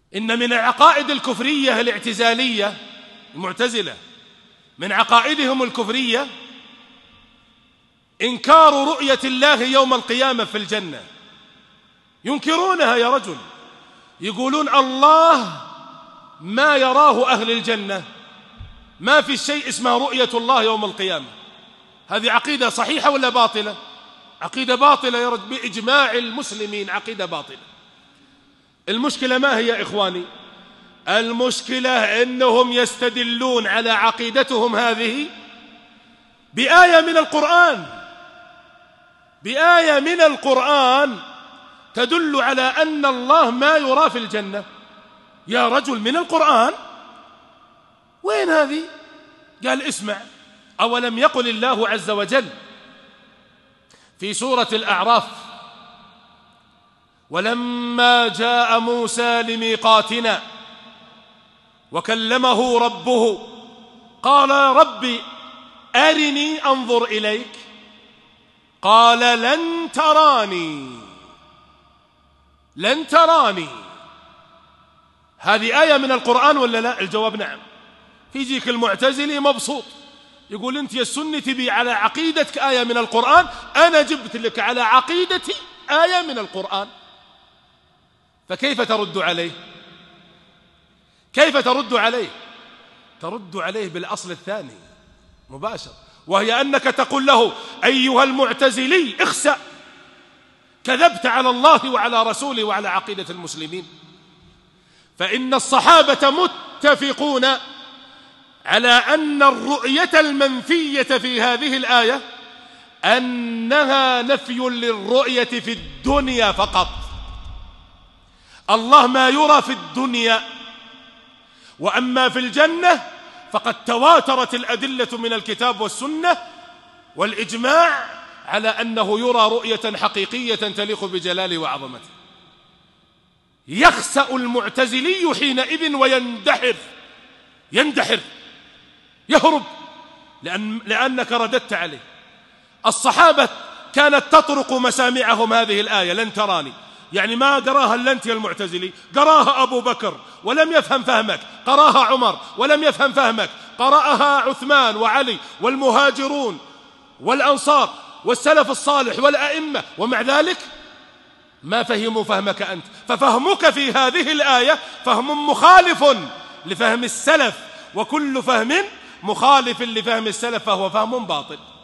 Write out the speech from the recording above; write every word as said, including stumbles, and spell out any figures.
إن من العقائد الكفرية الاعتزالية المعتزلة، من عقائدهم الكفرية إنكار رؤية الله يوم القيامة في الجنة. ينكرونها يا رجل، يقولون الله ما يراه أهل الجنة، ما في شيء اسمه رؤية الله يوم القيامة. هذه عقيدة صحيحة ولا باطلة؟ عقيدة باطلة يا رجل بإجماع المسلمين، عقيدة باطلة. المشكلة ما هي يا إخواني؟ المشكلة أنهم يستدلون على عقيدتهم هذه بآية من القرآن، بآية من القرآن تدل على أن الله ما يرى في الجنة. يا رجل من القرآن، وين هذه؟ قال اسمع، أولم يقل الله عز وجل في سورة الأعراف: ولما جاء موسى لميقاتنا وكلمه ربه قال رب أرني أنظر إليك قال لن تراني لن تراني. هذه آية من القرآن ولا لا؟ الجواب نعم. يجيك المعتزلي مبسوط يقول أنت يا السني تبي على عقيدتك آية من القرآن، أنا جبت لك على عقيدتي آية من القرآن. فكيف ترد عليه؟ كيف ترد عليه؟ ترد عليه بالأصل الثاني مباشر، وهي أنك تقول له: أيها المعتزلي اخسأ، كذبت على الله وعلى رسوله وعلى عقيدة المسلمين. فإن الصحابة متفقون على أن الرؤية المنفية في هذه الآية أنها نفي للرؤية في الدنيا فقط. الله ما يرى في الدنيا، وأما في الجنة فقد تواترت الأدلة من الكتاب والسنة والإجماع على أنه يرى رؤية حقيقية تليق بجلاله وعظمته. يخسأ المعتزلي حينئذ ويندحر، يندحر يهرب، لأن لأنك رددت عليه. الصحابة كانت تطرق مسامعهم هذه الآية لن تراني، يعني ما قراها إلا أنت يا المعتزلي، قراها أبو بكر ولم يفهم فهمك، قراها عمر ولم يفهم فهمك، قرأها عثمان وعلي والمهاجرون والأنصار والسلف الصالح والأئمة، ومع ذلك ما فهموا فهمك أنت. ففهمك في هذه الآية فهم مخالف لفهم السلف، وكل فهم مخالف لفهم السلف فهو فهم باطل.